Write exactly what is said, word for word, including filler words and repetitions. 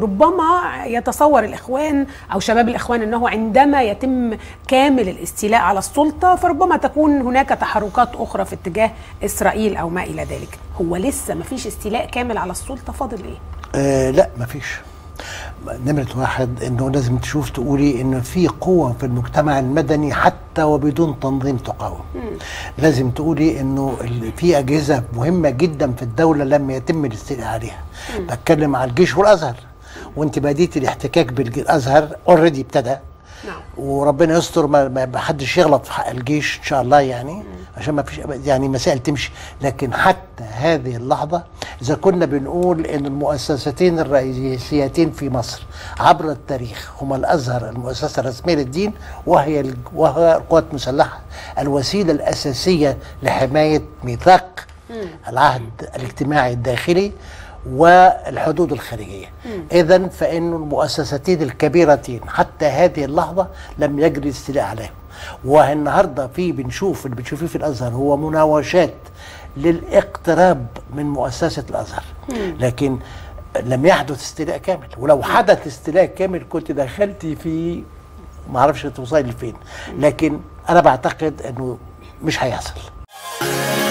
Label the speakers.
Speaker 1: ربما يتصور الإخوان أو شباب الإخوان أنه عندما يتم كامل الاستيلاء على السلطة فربما تكون هناك تحركات أخرى في اتجاه إسرائيل أو ما إلى ذلك. هو لسه ما فيش استيلاء كامل على السلطة، فاضل إيه؟
Speaker 2: آه لا ما فيش. نمرة واحد انه لازم تشوف تقولي انه في قوة في المجتمع المدني حتى وبدون تنظيم تقاوم. مم. لازم تقولي انه في اجهزة مهمة جدا في الدولة لم يتم الاستيلاء عليها. مم. بتكلم على الجيش والازهر، وانت بديتي الاحتكاك بالازهر اوريدي ابتدى. نعم. وربنا يستر ما حدش يغلط في حق الجيش ان شاء الله يعني. مم. عشان ما فيش يعني مسائل تمشي، لكن حتى هذه اللحظة إذا كنا بنقول إن المؤسستين الرئيسيتين في مصر عبر التاريخ هما الأزهر المؤسسة الرسمية للدين وهي وهي القوات المسلحة الوسيلة الأساسية لحماية ميثاق العهد الاجتماعي الداخلي والحدود الخارجية. إذن فإن المؤسستين الكبيرتين حتى هذه اللحظة لم يجري الاستيلاء عليهم. والنهارده في بنشوف اللي بتشوفيه في الازهر هو مناوشات للاقتراب من مؤسسه الازهر، لكن لم يحدث استيلاء كامل. ولو حدث استيلاء كامل كنت دخلتي في ما اعرفش توصلي لفين، لكن انا بعتقد انه مش هيحصل.